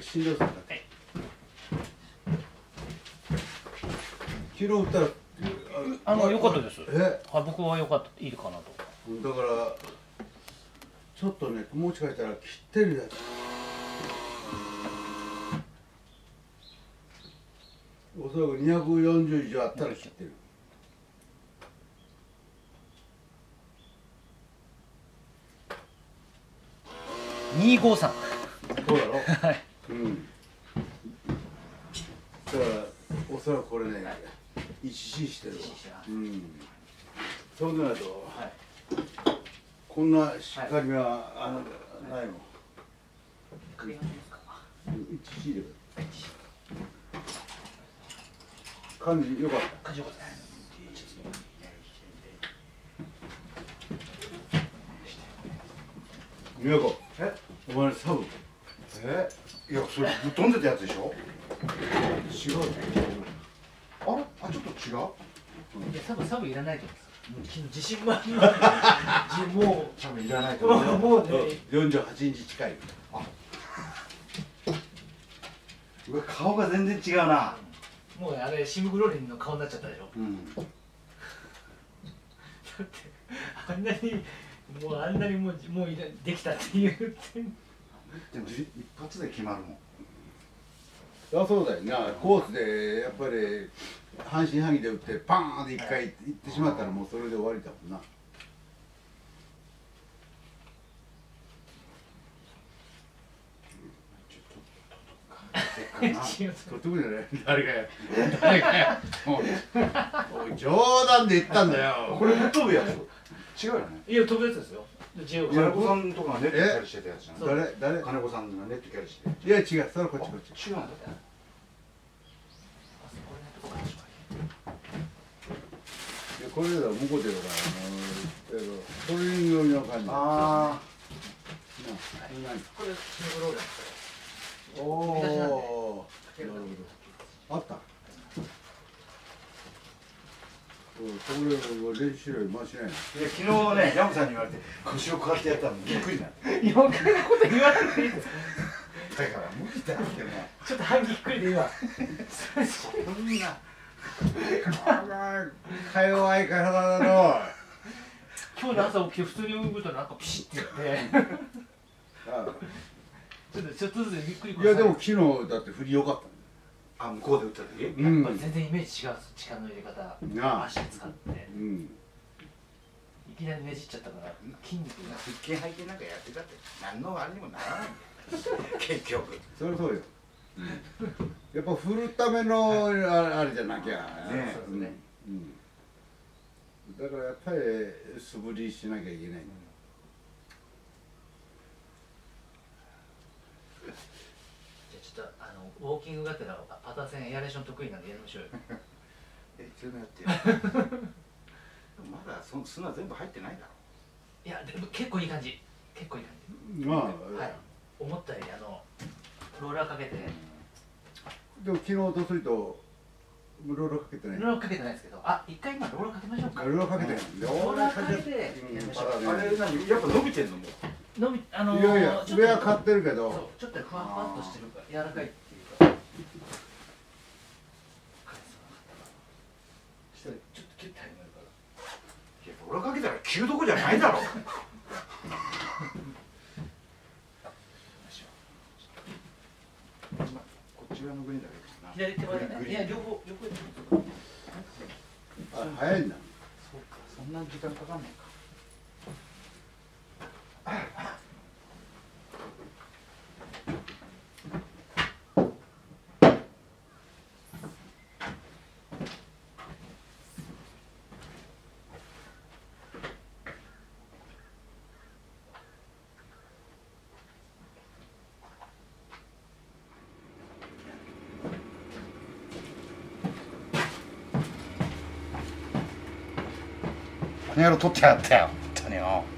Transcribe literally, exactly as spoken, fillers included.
しんどそうだった。昨日打ったらあの良かったです。 え、 はい、僕は良かったいいかなと。 だからちょっとね、もしかしたら切ってるやつ。おそらくにひゃくよんじゅう以上あったら切ってる。 にごさん。 そうだろ。 はい。 うん。だからおそらくこれね、いちシーしてるわ。うん。そうでないと、はい、こんなしっかりは、はい、あのないもん。いちシーで。感じ良かった。 感じ良かった。 宮子、え、お前サブ。 え、いや、それぶっ飛んでたやつでしょ。 違う。 あれ、あ、ちょっと違う。 いや、サブ、サブいらないと思います。自信もある。 もう、多分いらないと思う。 もうね、 四十八日近い。 あ。うわ、顔が全然違うな。 もうあれシムグロリンの顔になっちゃったでしょ。うん、だってあんなにもうあんなにもうもうできたって言ってでも一発で決まるもん。 あ、そうだよな。コースでやっぱり半信半疑で打ってパーンって一回いってしまったらもうそれで終わりだもんな。取ってくれね。誰かや。誰かや。おい、冗談で言ったんだよ。 これぶっ飛ぶやつ。違うよね。 いや、飛ぶやつですよ。 金子さんとかがネットキャリしてたやつじゃん。誰、誰、金子さんがネットキャリして。 いや、違う、それこっちこっち。 違うんだ。 これだ、向こうでるから、あの、トレーニングの感じ。ああ。 これ、シムグローラー。 おお、なるほど。あった。これ練習よりマシない。いや、昨日ね、ヤムさんに言われて腰をこうやってやったのびっくりな。 余計なこと言わなくていいです。 だから無理だってね。 ちょっと半ぎっくりで今。 そんな。 か弱い体だろ。 今日の朝起きて普通に動くとなんかピシッて言って。ちょっとちょっとずつびっくり。 いやでも昨日だって振り良かった。 あ、向こうで打った時。 やっぱり全然イメージ違う力の入れ方。足使って。 うん。 いきなりねじっちゃったから筋肉が。 腹筋背筋なんかやってたって何のあれにもならないんだよ。結局。 そりゃそうよ。やっぱ振るためのあれじゃなきゃ。 ね。そうですね。 うん。だからやっぱり素振りしなきゃいけない。 ちょっとあのウォーキングがてらパター戦エアレーション得意なんでやりましょうよ。 え、それもやってよ。まだその砂全部入ってないだろ。 いやでも結構いい感じ。結構いい感じ。 まあ、 はい。思ったよりあのローラーかけて。 でも昨日とするとローラーかけてない。 ローラーかけてないですけど、あ、一回今ローラーかけましょうか。 ローラーかけてない。 ローラーかけてやりましょう。 あれ何やっぱ伸びてんのも。 伸びあのいやいや上は買ってるけど。 ちょっとふわふわっとしてるから柔らかいっていうか。ちょっとキュッて始まるから。 いや、ローラーかけたら急どこじゃないだろ。こっち側のグリーンだけ左手はね、いや両方両方。 あ、早いんだ。 そうか、そんな時間かかんないか。あの野郎取ってやったよ、本当によ。